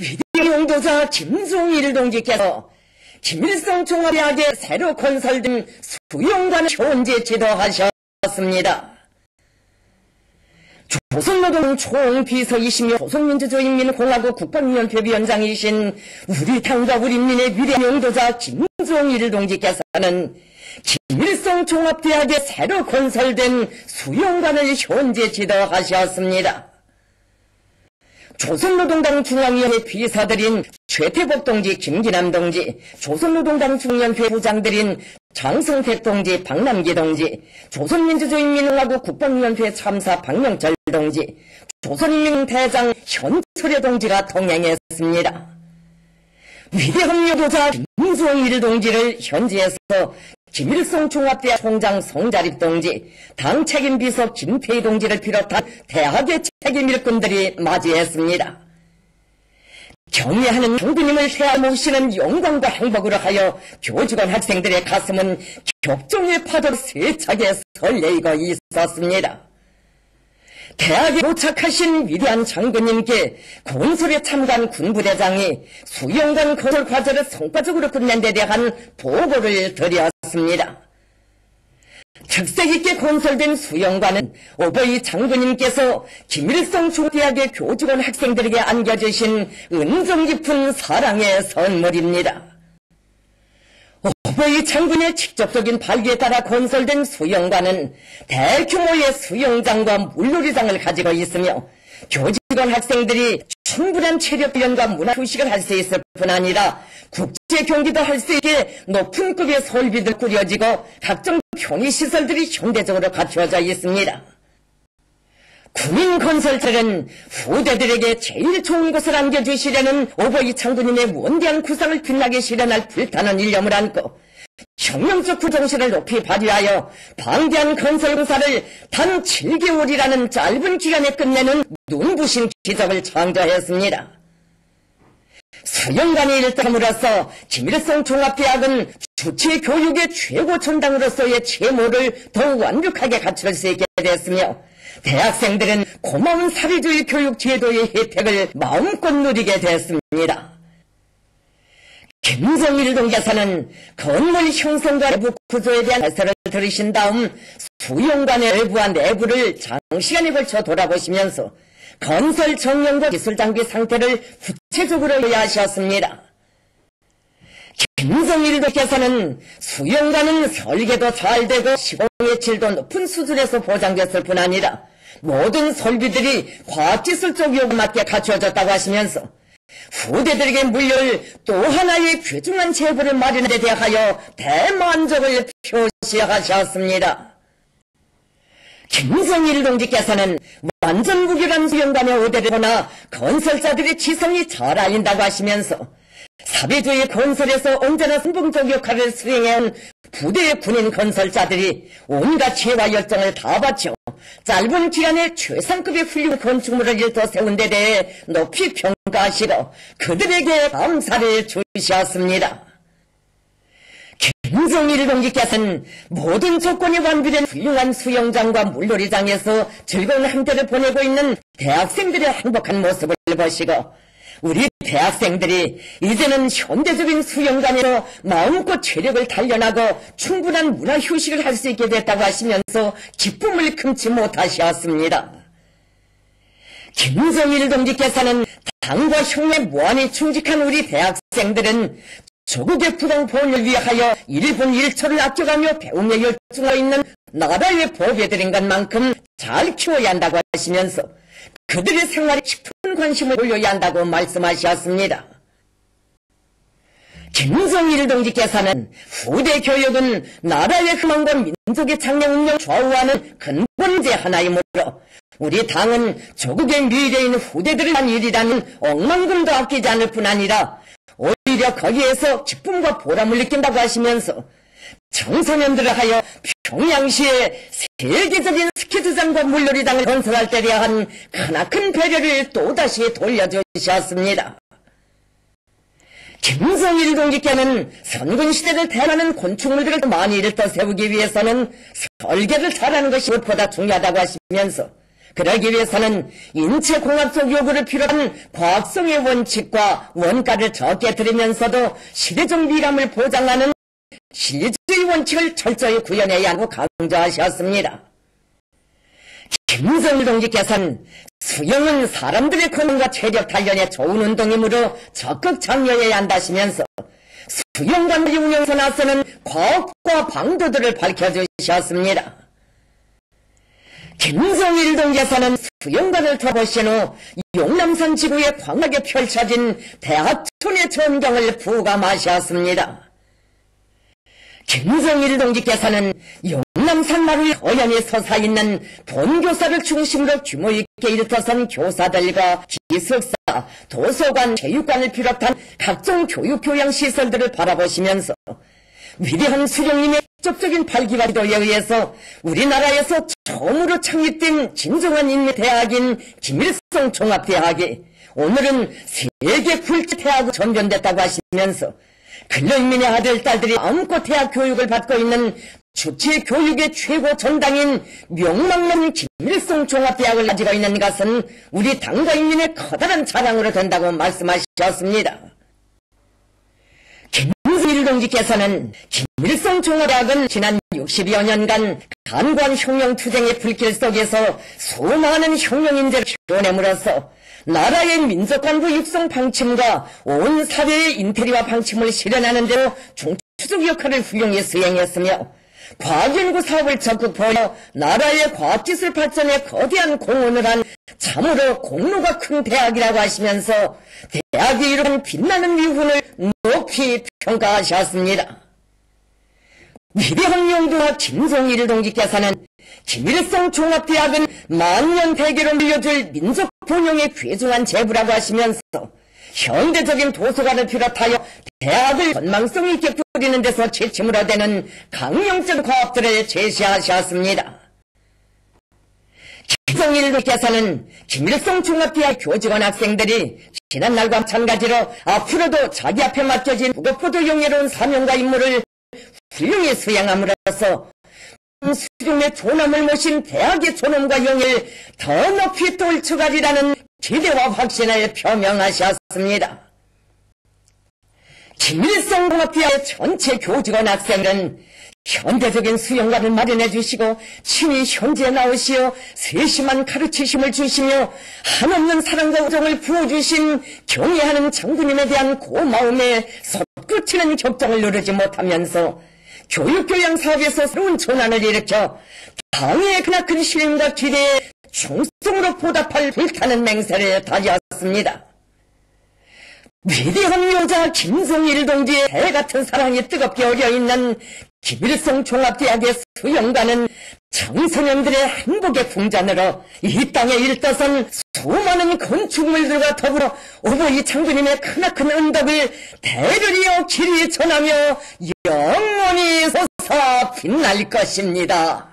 위대한 용도자 김종일 동지께서 김일성 종합대학에 새로 건설된 수용관을 현재 지도하셨습니다. 조선노동 총비서이시며 조선민주주의인민공화국 국방위원회 위원장이신 우리 당과 우리 민의 위대한 용도자 김종일 동지께서는 김일성 종합대학에 새로 건설된 수용관을 현재 지도하셨습니다. 조선노동당 중앙위원회 비서들인 최태복 동지, 김기남 동지, 조선노동당 중앙위원회 부장들인 장성택 동지, 박남기 동지, 조선민주주의인민공화국 국방위원회 참사 박명철 동지, 조선인민대장 현철의 동지가 동행했습니다. 위대한 용도자 김종일 동지를 현지에서 김일성 종합대학 총장 송자립 동지, 당 책임비서 김태희 동지를 비롯한 대학의 책임 일꾼들이 맞이했습니다. 경애하는 장군님을 세아 모시는 영광과 행복으로 하여 교직원 학생들의 가슴은 격정의 파도로 세차게 설레이고 있었습니다. 대학에 도착하신 위대한 장군님께 건설에 참가한 군부대장이 수용관 건설 과제를 성과적으로 끝낸 데 대한 보고를 드렸습니다. 특색 있게 건설된 수용관은 오버이 장군님께서 김일성 총대학의 교직원 학생들에게 안겨주신 은정 깊은 사랑의 선물입니다. 오버이 장군의 직접적인 발기에 따라 건설된 수용관은 대규모의 수영장과 물놀이장을 가지고 있으며 교직원 학생들이 충분한 체력 훈련과 문화 휴식을 할 수 있을 뿐 아니라 국제 경기도 할 수 있게 높은 급의 설비들 꾸려지고 각종 편의시설들이 현대적으로 갖추어져 있습니다. 국민건설들은 후대들에게 제일 좋은 것을 안겨주시려는 오버이 장군님의 원대한 구상을 빛나게 실현할 불타는 일념을 안고 혁명적 구정신을 높이 발휘하여 방대한 건설공사를 단 7개월이라는 짧은 기간에 끝내는 눈부신 기적을 창조했습니다. 수용관이 일감으로써 김일성 종합대학은 주체 교육의 최고 전당으로서의 채모를 더욱 완벽하게 갖출 수 있게 됐으며 대학생들은 고마운 사회주의 교육 제도의 혜택을 마음껏 누리게 됐습니다. 김종일 동지께서는 건물 형성과 내부 구조에 대한 해설을 들으신 다음 수용관의 외부와 내부를 장시간에 걸쳐 돌아보시면서 건설 정량과 기술 장비 상태를 구체적으로 이해하셨습니다. 김종일 동지께서는 수용관은 설계도 잘 되고 시공의 질도 높은 수준에서 보장됐을 뿐 아니라 모든 설비들이 과학기술적 요구에 맞게 갖추어졌다고 하시면서 후대들에게 물릴 또 하나의 귀중한 제보를 마련하는 데 대하여 대만족을 표시하셨습니다. 김종일 동지께서는 완전 무결한 수용관의 오대를 보나 건설자들의 지성이 잘 알린다고 하시면서 사회주의 건설에서 언제나 선봉적 역할을 수행해온 부대의 군인 건설자들이 온갖 지혜와 열정을 다 바쳐 짧은 기간에 최상급의 훌륭한 건축물을 일터 세운 데 대해 높이 평가하시고 그들에게 감사를 주셨습니다. 김종일 동지께서는 모든 조건이 완비된 훌륭한 수영장과 물놀이장에서 즐거운 한때를 보내고 있는 대학생들의 행복한 모습을 보시고 우리 대학생들이 이제는 현대적인 수영관에서 마음껏 체력을 단련하고 충분한 문화 휴식을 할 수 있게 됐다고 하시면서 기쁨을 금치 못하셨습니다. 김종일 동지께서는 당과 혁명에 무한히 충직한 우리 대학생들은 조국의 부강 보존을 위하여 1분 1초를 아껴가며 배움에 열중하고 있는 나라의 보배들인 것만큼 잘 키워야 한다고 하시면서 그들의 생활에 깊은 관심을 돌려야 한다고 말씀하셨습니다. 김종일 동지께서는 후대 교육은 나라의 희망과 민족의 장래 운명 좌우하는 근본제 하나이므로 우리 당은 조국의 미래인 후대들을 위한 일이라는 억만금도 아끼지 않을 뿐 아니라 오히려 거기에서 기쁨과 보람을 느낀다고 하시면서 청소년들을 하여 평양시에 세계적인 스케이트장과 물놀이장을 건설할 때 대한 크나큰 배려를 또다시 돌려주셨습니다. 김종일 동지께는 선군시대를 대하는 건축물들을 많이 일터 세우기 위해서는 설계를 잘하는 것이 무엇보다 중요하다고 하시면서 그러기 위해서는 인체공학적 요구를 비롯한 과학성의 원칙과 원가를 적게 들이면서도 시대적 미감을 보장하는 실질의 원칙을 철저히 구현해야 하고 강조하셨습니다. 김정일 동지께서는 수영은 사람들의 건강과 체력 단련에 좋은 운동이므로 적극 장려해야 한다시면서 수영관의 운영에서 나서는 과학과 방도들을 밝혀주셨습니다. 김정일 동지께서는 수영관을 돌아보신 후 용남산 지구에 광활하게 펼쳐진 대하천의 전경을 부감하셨습니다. 김정일 동지께서는 용남산 마루에 허연히 솟아있는 본교사를 중심으로 규모 있게 일터선 교사들과 기숙사, 도서관, 체육관을 비롯한 각종 교육교양시설들을 바라보시면서 위대한 수령님의 직접적인 발기와 기도에 의해서 우리나라에서 처음으로 창립된 진정한 인민대학인 김일성 종합대학이 오늘은 세계 굴지대학으로 전변됐다고 하시면서 근로인민의 아들, 딸들이 마음껏 대학 교육을 받고 있는 주체 교육의 최고 전당인 명망난 김일성 종합대학을 가지고 있는 것은 우리 당과 인민의 커다란 자랑으로 된다고 말씀하셨습니다. 김정일 동지께서는 김일성 종합대학은 지난 60여 년간 간관 혁명투쟁의 불길 속에서 수많은 혁명인재를 키워냄으로써 나라의 민족간부 육성 방침과 온 사회의 인테리어 방침을 실현하는 데로 중추적 역할을 훌륭히 수행했으며 과학연구 사업을 적극 보여 나라의 과학기술 발전에 거대한 공헌을 한 참으로 공로가 큰 대학이라고 하시면서 대학이 이룬 빛나는 위훈을 높이 평가하셨습니다. 위대한 영도와 김정일 동지께서는 김일성 종합대학은 만년 대계로 물려줄 민족 본영의 귀중한 재부라고 하시면서 현대적인 도서관을 비롯하여 대학을 전망성 있게 꾸리는 데서 지침으로 되는 강령적 과업들을 제시하셨습니다. 김정일 동지께서는 김일성 종합대학 교직원 학생들이 지난날과 마찬가지로 앞으로도 자기 앞에 맡겨진 무겁고도 영예로운 사명과 임무를 훌륭히 수행함으로써 수령의 존엄을 모신 대학의 존엄과 영예를 더 높이 떨쳐가리라는 기대와 확신을 표명하셨습니다. 김일성 종합대학의 전체 교직원 학생들은 현대적인 수영관을 마련해 주시고 친히 현지에 나오시어 세심한 가르치심을 주시며 한없는 사랑과 우정을 부어주신 경애하는 장군님에 대한 고마움에 솟구치는 격정을 누르지 못하면서 교육교양 사업에서 새로운 전환을 일으켜 당의 크나큰 신임과 기대에 충성으로 보답할 불타는 맹세를 다졌습니다. 위대한 여자 김정일 동지의 배같은 사랑이 뜨겁게 어려있는 김일성 종합대학의 수영관은 청소년들의 행복의 궁전으로 이 땅에 일떠선 수많은 건축물들과 더불어 오보이 장군님의 크나큰 은덕을 대를 이어 길이 전하며 영원히 솟아 빛날 것입니다.